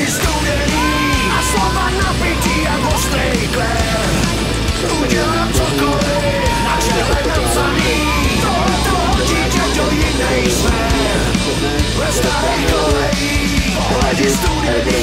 studený a slova napití jak ostrý klér. Udělám cokoliv, na čele napsaný, tohleto hodí tě do jinej sfér. Ve starých kolejích, pohledi studený